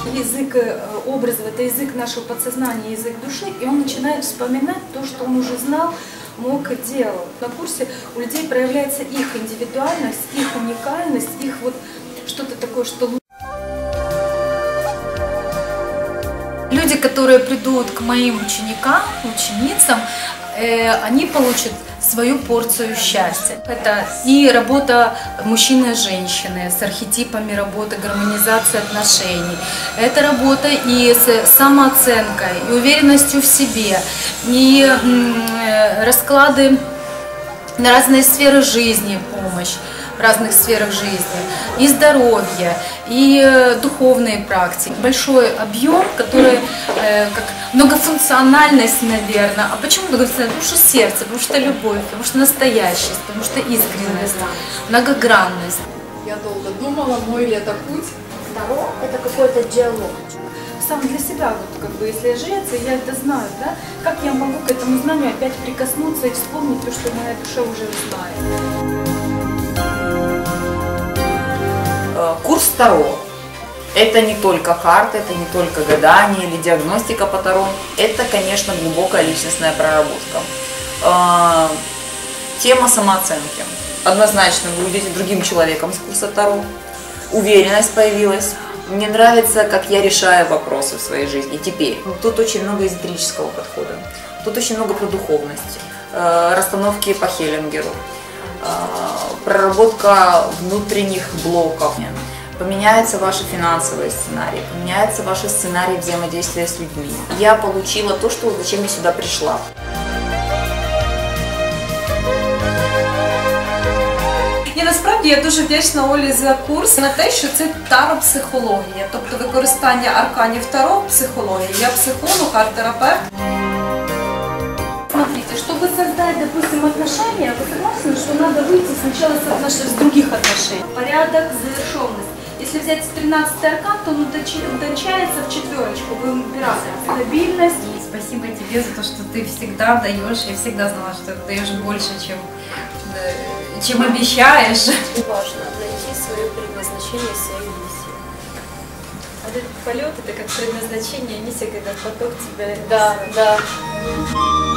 Язык образов – это язык нашего подсознания, язык души, и он начинает вспоминать то, что он уже знал, мог и делал. На курсе у людей проявляется их индивидуальность, их уникальность, их вот что-то такое, что лучше. Люди, которые придут к моим ученикам, ученицам, они получат свою порцию счастья. Это и работа мужчины и женщины с архетипами работы, гармонизация отношений. Это работа и с самооценкой, и уверенностью в себе, и расклады на разные сферы жизни, помощь в разных сферах жизни, и здоровье, и духовные практики. Большой объем, который как многофункциональность, наверное. А почему многофункциональность? Потому что сердце, потому что любовь, потому что настоящесть, потому что искренность, многогранность. Я долго думала, мой ли это путь. Таро – это какой-то диалог. Сам для себя, вот как бы, если я жрец, я это знаю, да, как я могу к этому знанию опять прикоснуться и вспомнить то, что моя душа уже знает. Курс Таро – это не только карты, это не только гадание или диагностика по Таро, это, конечно, глубокая личностная проработка. Тема самооценки. Однозначно вы будете другим человеком с курса Таро. Уверенность появилась. Мне нравится, как я решаю вопросы в своей жизни теперь. Тут очень много эзотерического подхода, тут очень много про духовность, расстановки по Хеллингеру, проработка внутренних блоков. Поменяются ваши финансовые сценарии, поменяются ваши сценарии взаимодействия с людьми. Я получила то, зачем я сюда пришла. І насправді я дуже вдячна Олі за курс на те, що це таро-психологія, тобто використання арканів Таро в психології. Я психолог, арт-терапевт. Смотрите, чтобы создать, допустим, отношения, вы согласны, что надо выйти сначала с других отношений? Порядок, завершенность. Если взять 13-й аркан, то он утончается в четверочку, в императора. Стабильность. Спасибо тебе за то, что ты всегда даешь. Я всегда знала, что ты даешь больше, чем обещаешь. Важно найти свое предназначение, свою миссию. А этот полет — это как предназначение, миссия, когда поток тебя... Да.